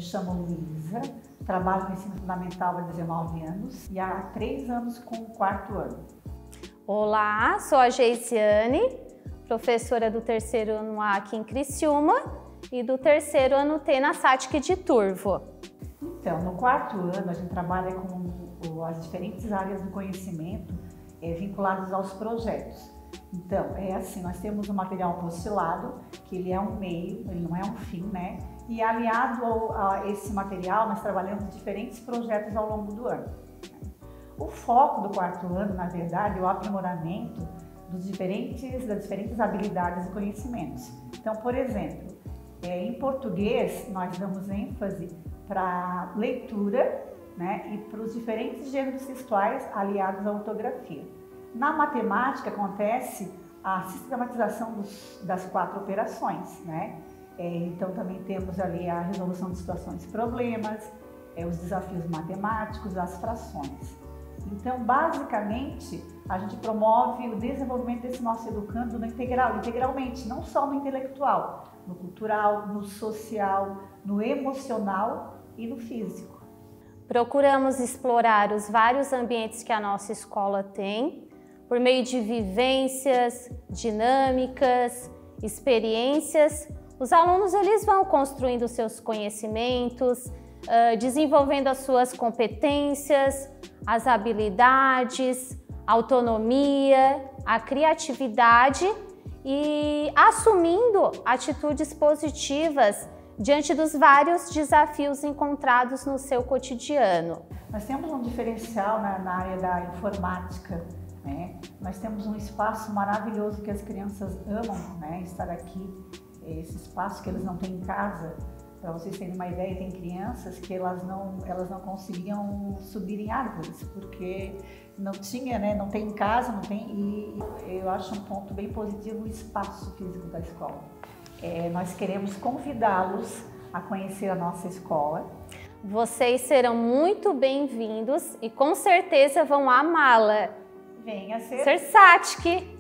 chamo Luísa, trabalho no ensino fundamental há 19 anos e há 3 anos com o 4º ano. Olá, sou a Geisiane, professora do 3º ano A aqui em Criciúma e do 3º ano T na SATIC de Turvo. Então, no 4º ano a gente trabalha com as diferentes áreas do conhecimento vinculadas aos projetos. Então, é assim, nós temos um material apostilado, que ele é um meio, ele não é um fim, né? E aliado a esse material, nós trabalhamos diferentes projetos ao longo do ano. O foco do 4º ano, na verdade, é o aprimoramento das diferentes habilidades e conhecimentos. Então, por exemplo, em português, nós damos ênfase para leitura, né? E para os diferentes gêneros textuais aliados à ortografia. Na matemática acontece a sistematização das 4 operações, né? Então também temos ali a resolução de situações e problemas, os desafios matemáticos, as frações. Então, basicamente, a gente promove o desenvolvimento desse nosso educando no integralmente, não só no intelectual, no cultural, no social, no emocional e no físico. Procuramos explorar os vários ambientes que a nossa escola tem, por meio de vivências, dinâmicas, experiências. Os alunos eles vão construindo seus conhecimentos, desenvolvendo as suas competências, as habilidades, a autonomia, a criatividade e assumindo atitudes positivas diante dos vários desafios encontrados no seu cotidiano. Nós temos um diferencial na área da informática, né? Nós temos um espaço maravilhoso que as crianças amam, né? Estar aqui, esse espaço que eles não têm em casa. Para vocês terem uma ideia, tem crianças que elas não conseguiam subir em árvores, porque não tinha, né? Não tem em casa, não tem, e eu acho um ponto bem positivo o espaço físico da escola. Nós queremos convidá-los a conhecer a nossa escola. Vocês serão muito bem-vindos e com certeza vão amá-la. Venha ser SATIC!